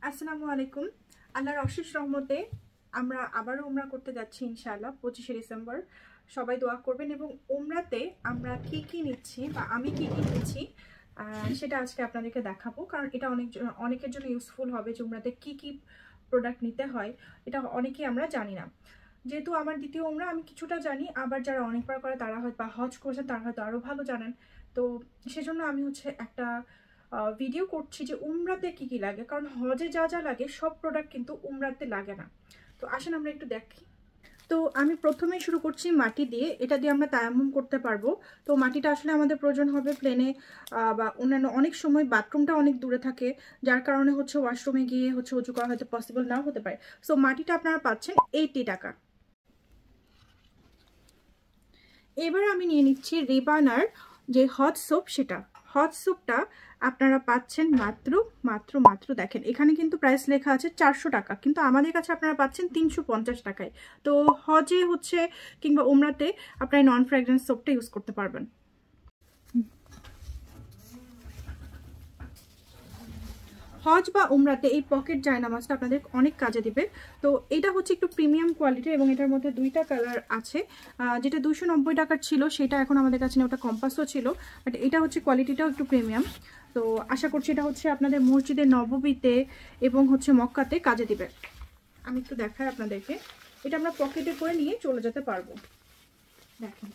আসসালামু আলাইকুম। আল্লাহর অশেষ রহমতে আমরা আবারও উমরা করতে যাচ্ছি ইনশাআল্লাহ 25শে ডিসেম্বর। সবাই দোয়া করবেন এবং উমরাতে আমরা কি কি নিচ্ছি বা আমি কি কি নিচ্ছি সেটা আজকে আপনাদেরকে দেখাবো, কারণ এটা অনেকের জন্য ইউজফুল হবে যে উমরাতে কি কি প্রোডাক্ট নিতে হয়। এটা অনেকেই আমরা জানি না। যেহেতু আমার দ্বিতীয় উমরা, আমি কিছুটা জানি, আবার যারা অনেকবার করে তারা হয়তো বা হজ করেছেন তারা হয়তো আরও ভালো জানেন। তো সেজন্য আমি একটা ভিডিও করছি যে উমরাতে কি কি লাগে, কারণ হজে যা যা লাগে সব প্রোডাক্ট কিন্তু উমরাতে লাগে না। তো আসেন আমরা একটু দেখি। তো আমি প্রথমেই শুরু করছি মাটি দিয়ে। এটা দিয়ে আমরা তায়াম্মুম করতে পারবো। তো মাটিটা আসলে আমাদের প্রয়োজন হবে প্লেনে বা অন্যান্য, অনেক সময় বাথরুমটা অনেক দূরে থাকে, যার কারণে ওয়াশরুমে গিয়ে উজু করা হয়তো পসিবল নাও হতে পারে। সো মাটিটা আপনারা পাচ্ছেন 80 টাকা। এবার আমি নিয়ে নিচ্ছি রিবানার যে হট সোপ, সেটা হট সোপটা আপনারা পাচ্ছেন মাত্র মাত্র মাত্র দেখেন এখানে কিন্তু প্রাইস লেখা আছে 400 টাকা, কিন্তু আমাদের কাছে আপনারা পাচ্ছেন 350 টাকায়। তো হজে কিংবা উমরাতে আপনারা নন ফ্র্যাগ্রেন্স সোপটা ইউজ করতে পারবেন। হজ বা উমরাতে এই পকেট জায়নামাজটা আপনাদের অনেক কাজে দিবে। তো এটা একটু প্রিমিয়াম কোয়ালিটি এবং এটার মধ্যে দুইটা কালার আছে। যেটা 290 টাকার ছিল সেটা এখন আমাদের কাছে নেই, ওটা কম্পাসও ছিল, বাট এটা কোয়ালিটিটাও একটু প্রিমিয়াম। তো আশা করছি এটা আপনাদের মসজিদে নববীতে এবং মক্কাতে কাজে দিবে। আমি একটু দেখাই আপনাদেরকে। এটা আমরা পকেটে করে নিয়ে চলে যেতে পারবো। দেখেন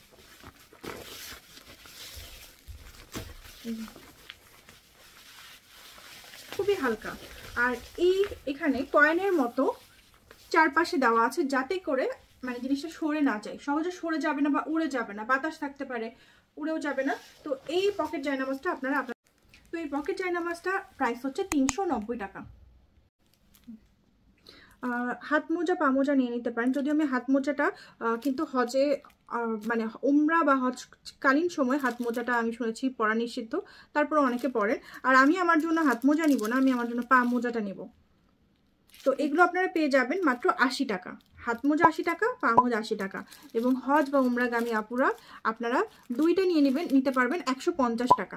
খুবই হালকা, আর এখানে কয়েনের মতো চারপাশে দেওয়া আছে যাতে করে জিনিসটা সরে না যায়, সহজে সরে যাবে না বা উড়ে যাবে না, বাতাস থাকতে পারে, উড়েও যাবে না। তো এই পকেট জায়নামাজটা তো এই পকেট জায়নামাজটা প্রাইস হচ্ছে 390 টাকা। হাত মোজা পা মোজা নিয়ে নিতে পারেন, যদিও আমি হাত মোজাটা কিন্তু হজে উমরা বা হজকালীন সময় হাত মোজাটা আমি শুনেছি পরা নিষিদ্ধ, তারপরে অনেকে পরেন। আর আমি আমার জন্য হাত মোজা নিব না, আমি আমার জন্য পা মোজাটা নিব। তো এগুলো আপনারা পেয়ে যাবেন মাত্র 80 টাকা। হাত মোজা 80 টাকা, পা মোজা 80 টাকা। এবং হজ বা উমরাগামী আপুরা আপনারা দুইটা নিতে পারবেন 150 টাকা।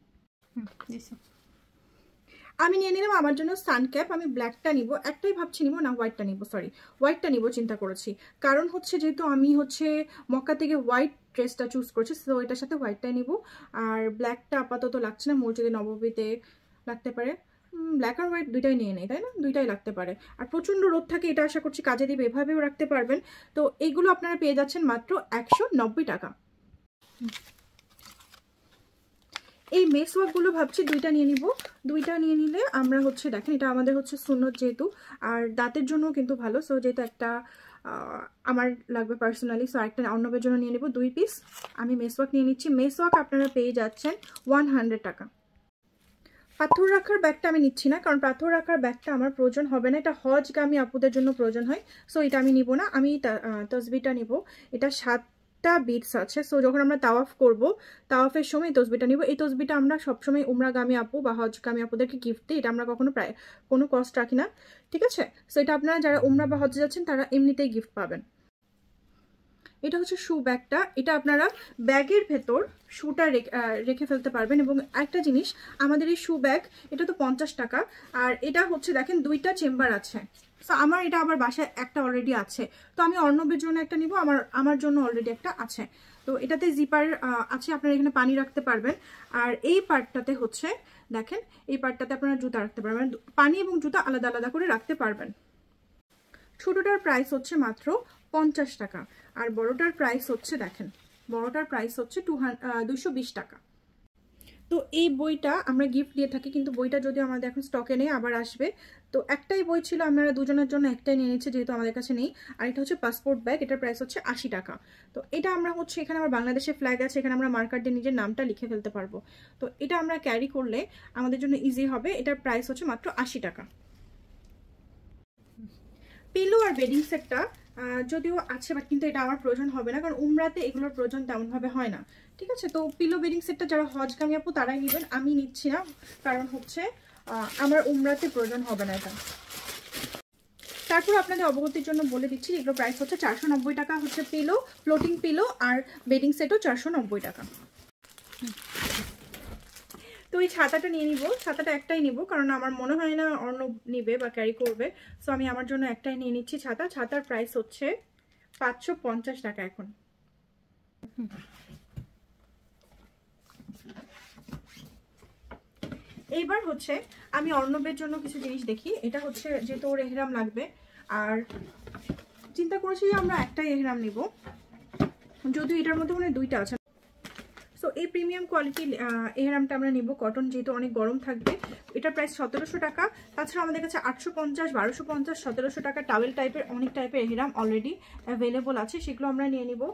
আমি নিয়ে নিলাম আমার জন্য সানক্যাপ। আমি ব্ল্যাকটা নিব, একটাই ভাবছি নিব না হোয়াইটটা নিব, হোয়াইটটা নিব চিন্তা করেছি, কারণ যেহেতু আমি মক্কা থেকে হোয়াইট ড্রেসটা চুজ করেছি, তো এটার সাথে হোয়াইটটাই নিব। আর ব্ল্যাকটা আপাতত লাগছে না, মসজিদে নববীতে লাগতে পারে। ব্ল্যাক আর হোয়াইট দুইটাই নিয়ে নেই, তাই না? দুইটাই লাগতে পারে। আর প্রচণ্ড রোদ থাকে, এটা আশা করছি কাজে দিবে, এভাবেও রাখতে পারবেন। তো এইগুলো আপনারা পেয়ে যাচ্ছেন মাত্র 190 টাকা। এই মেসওয়াকগুলো ভাবছি দুইটা নিয়ে নিব। দুইটা নিয়ে নিলে আমরা দেখেন এটা আমাদের সুন্নত যেহেতু, আর দাঁতের জন্য কিন্তু ভালো। সো যেহেতু একটা আমার লাগবে পার্সোনালি, সো একটা অন্যদের জন্য নিয়ে নেব 2 পিস। আমি মেসওয়াক নিয়ে নিচ্ছি। মেসওয়াক আপনারা পেয়ে যাচ্ছেন 100 টাকা। পাথর রাখার ব্যাগটা আমি নিচ্ছি না, কারণ পাথর রাখার ব্যাগটা আমার প্রয়োজন হবে না, এটা হজগামী আপুদের জন্য প্রয়োজন হয়। সো এটা আমি নিব না, আমি তসবিটা নিব। এটা 7টা বিটস আছে। সো যখন আমরা তাওয়াফ করব, তাওয়াফের সময় এই তসবিটা নিব। এই তসবিটা আমরা সবসময় উমরাগামী আপু বা হজগামী আপুদেরকে গিফট দিই। এটা আমরা কখনো কোনো কস্ট রাখি না, ঠিক আছে? সো এটা আপনারা যারা উমরা বা হজে যাচ্ছেন তারা এমনিতেই গিফট পাবেন। এটা শু ব্যাগটা, এটা আপনারা ব্যাগের ভেতর শুটা রেখে ফেলতে পারবেন। এবং একটা জিনিস, আমাদের এই শু ব্যাগ এটা তো 50 টাকা, আর এটা দেখেন দুইটা চেম্বার আছে। সো আমার এটা আবার বাসায় একটা অলরেডি আছে, তো আমি অর্ণবের জন্য একটা নিব, আমার জন্য অলরেডি একটা আছে। তো এটাতে জিপার আছে, আপনারা এখানে পানি রাখতে পারবেন। আর এই পার্টটাতে দেখেন, এই পার্টটাতে আপনারা জুতা রাখতে পারবেন, পানি এবং জুতা আলাদা আলাদা করে রাখতে পারবেন। ছোটটার প্রাইস মাত্র 50 টাকা, আর বড়টার প্রাইস দেখেন, বড়টার প্রাইস 220 টাকা। তো এই বইটা আমরা গিফট দিয়ে থাকি, কিন্তু বইটা যদি আমাদের এখন স্টকে নেই, আবার আসবে। তো একটাই বই ছিল, আমরা দুজনের জন্য একটাই নিয়ে নিচ্ছি যেহেতু আমাদের কাছে নেই। আর এটা পাসপোর্ট ব্যাগ, এটার প্রাইস 80 টাকা। তো এটা আমরা এখানে আমার বাংলাদেশের ফ্ল্যাগ আছে, এখানে আমরা মার্কার দিয়ে নিজের নামটা লিখে ফেলতে পারবো। তো এটা আমরা ক্যারি করলে আমাদের জন্য ইজি হবে। এটার প্রাইস মাত্র 80 টাকা। পিলো আর বেডিং সেটটা যদিও আছে, বাট কিন্তু এটা আমার প্রয়োজন হবে না, কারণ উমরাতে এগুলোর প্রয়োজন তেমনভাবে হয় না, ঠিক আছে? তো পিলো বেডিং সেটটা যারা হজগামী আপু তারাই নেবেন, আমি নিচ্ছি না, কারণ আমার উমরাতে প্রয়োজন হবে না এটা। তারপর আপনাদের অবগতির জন্য বলে দিচ্ছি, এগুলো প্রাইস 490 টাকা পিলো, ফ্লোটিং পিলো, আর বেডিং সেটও 490 টাকা। তো তো এই ছাতাটা নিয়ে নিব, ছাতাটা একটাই নিব কারণ আমার মনে হয় না অর্ণব নিবে বা ক্যারি করবে, সো আমি আমার জন্য একটাই নিয়ে নিচ্ছি ছাতা। ছাতার প্রাইস হচ্ছে 550 টাকা এখন। এইবার হচ্ছে আমি অর্ণবের জন্য কিছু জিনিস দেখি। এটা হচ্ছে যেহেতু ওর এহরাম লাগবে, আর চিন্তা করেছি যে আমরা একটাই এহরাম নিব, যদিও এটার মধ্যে মনে হয় দুইটা আছে। সো এই প্রিমিয়াম কোয়ালিটির এহরামটা আমরা নিব, কটন, যেহেতু অনেক গরম থাকবে। এটার প্রাইস 1700 টাকা। তাছাড়া আমাদের কাছে 850, 1250, 1700 টাকা টাওয়েল টাইপের অনেক টাইপের এহরাম অলরেডি অ্যাভেলেবল আছে, সেগুলো আমরা নিয়ে নিব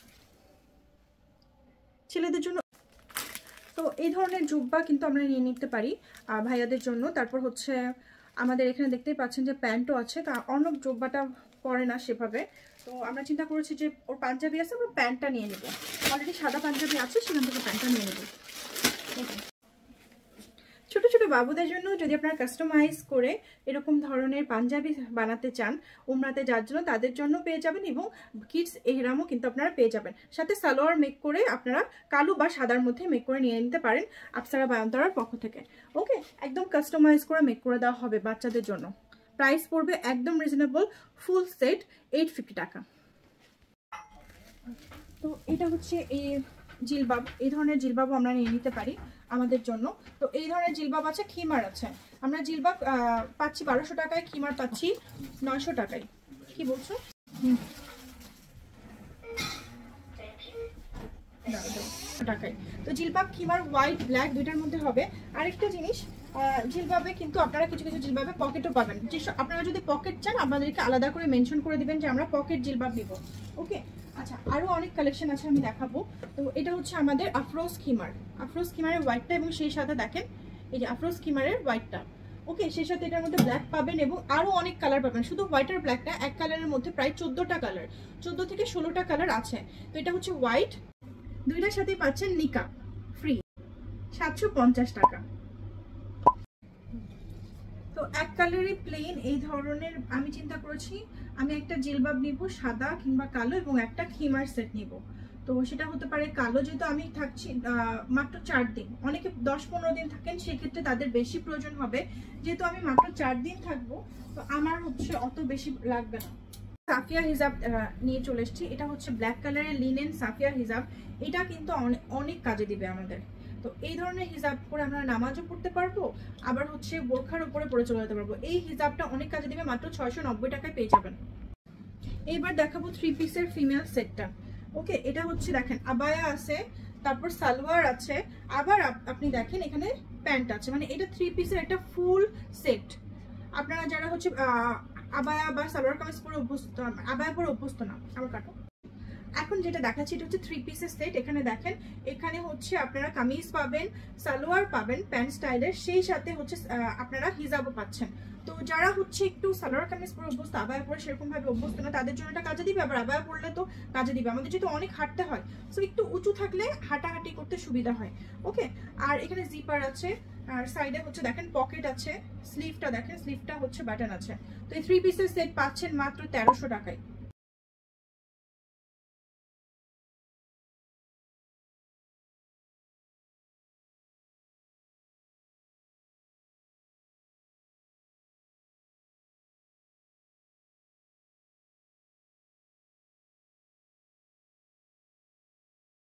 ছেলেদের জন্য। তো এই ধরনের জুব্বা কিন্তু আমরা নিয়ে নিতে পারি ভাইয়াদের জন্য। তারপর হচ্ছে আমাদের এখানে দেখতেই পাচ্ছেন যে প্যান্টও আছে, তা অর্ণব জুব্বাটা পরে না সেভাবে, তো আমরা চিন্তা করেছি যে ওর পাঞ্জাবি আছে, আমরা প্যান্টটা নিয়ে নেব। অলরেডি সাদা পাঞ্জাবি আছে, সেখান থেকে প্যান্টটা নিয়ে নেব। ছোট ছোট বাবুদের জন্য যদি আপনারা কাস্টমাইজ করে এরকম ধরনের পাঞ্জাবি বানাতে চান উমরাতে যার জন্য, তাদের জন্য পেয়ে যাবেন, এবং কিডস এহরামও কিন্তু আপনারা পেয়ে যাবেন। সাথে সালোয়ার মেক করে আপনারা কালো বা সাদার মধ্যে মেক করে নিয়ে নিতে পারেন আপসারা বায়নতারার পক্ষ থেকে। ওকে, একদম কাস্টমাইজ করে মেক করে দেওয়া হবে বাচ্চাদের জন্য। প্রাইস পড়বে একদম রিজনেবল, ফুল সেট 850 টাকা। তো এটা হচ্ছে এই জিলবাব, এই ধরনের জিলবাবও আমরা নিয়ে নিতে পারি আমাদের জন্য। তো এই ধরনের জিলবাব আছে, খিমার আছে। আমরা জিলবাব পাচ্ছি 1200 টাকায়, খিমার পাচ্ছি 900 টাকায়। কি বলছো? টাকায়। তো জিলবাব খিমার হোয়াইট ব্ল্যাক দুইটার মধ্যে হবে। আরেকটা জিনিস, জিলবাবে কিন্তু আপনারা কিছু কিছু জিলবাবে পকেটও পাবেন। যে আপনারা যদি পকেট চান আপনাদেরকে আলাদা করে মেনশন করে দিবেন যে আমরা পকেট জিলবাব নিব। ওকে, আচ্ছা, আরও অনেক কালেকশন আছে, আমি দেখাবো। তো এটা হচ্ছে আমাদের আফরোজ খিমার, আফরোজ খিমারের হোয়াইটটা, এবং সেই সাথে দেখেন এই যে আফরোজ খিমারের হোয়াইটটা। ওকে, সেই সাথে এটার মধ্যে ব্ল্যাক পাবেন এবং আরও অনেক কালার পাবেন। শুধু হোয়াইট আর ব্ল্যাক না, এক কালারের মধ্যে প্রায় 14টা কালার, 14 থেকে 16টা কালার আছে। তো এটা হচ্ছে হোয়াইট, দুইটার সাথেই পাচ্ছেন নিকাব ফ্রি, 750 টাকা। তো এক কালারই প্লেন এই ধরনের আমি চিন্তা করেছি আমি একটা জিলবাব নিব সাদা কিংবা কালো, এবং একটা খিমার সেট নিব। তো সেটা হতে পারে কালো, যেহেতু আমি থাকছি মাত্র 4 দিন, অনেকে 10-15 দিন থাকেন, সেক্ষেত্রে তাদের বেশি প্রয়োজন হবে। যেহেতু আমি মাত্র 4 দিন থাকবো, তো আমার হচ্ছে অত বেশি লাগবে না। সাফিয়া হিজাব নিয়ে চলে এসেছি। এটা হচ্ছে ব্ল্যাক কালারের লিনেন সাফিয়া হিজাব। এটা কিন্তু অনেক কাজে দিবে আমাদের। তো এই ধরনের হিজাব পরে আমরা নামাজও পড়তে পারবো, আবার হচ্ছে বোরখার উপরে পরে চলে যেতে পারবো। এই হিজাবটা অনেক কাজে দিবে, মাত্র 690 টাকায় পেয়ে যাবেন। এইবার দেখাবো 3 পিসের ফিমেল সেটটা। ওকে, এটা হচ্ছে দেখেন আবায়া আছে, তারপর সালোয়ার আছে, আবার আপনি দেখেন এখানে প্যান্ট আছে, মানে এটা 3 পিসের একটা ফুল সেট। আপনারা যারা হচ্ছে আবায়া বা সালোয়ার কামিজ পরে অভ্যস্ত, আবায়া পরে অভ্যস্ত না, আমার কাটো। এখন যেটা দেখাচ্ছি এটা হচ্ছে 3 পিসের সেট। এখানে দেখেন, এখানে হচ্ছে আপনারা কামিজ পাবেন, সালোয়ার পাবেন প্যান্ট স্টাইলের, সেই সাথে হচ্ছে আপনারা হিজাবও পাচ্ছেন। তো যারা হচ্ছে একটু সালোয়ার কামিজ পরে অভ্যস্ত, আবায়া পরে সেরকম ভাবে অভ্যস্ত না, তাদের জন্য এটা কাজে দিবে। আবার আবায়া পরলে তো কাজে দিবে, আমাদের যেহেতু অনেক হাঁটতে হয়, সো একটু উঁচু থাকলে হাঁটাহাঁটি করতে সুবিধা হয়। ওকে, আর এখানে জিপার আছে, আর সাইডে হচ্ছে দেখেন পকেট আছে, স্লিভটা দেখেন, স্লিভটা হচ্ছে বাটন আছে। তো এই 3 পিসের সেট পাচ্ছেন মাত্র 1300 টাকায়।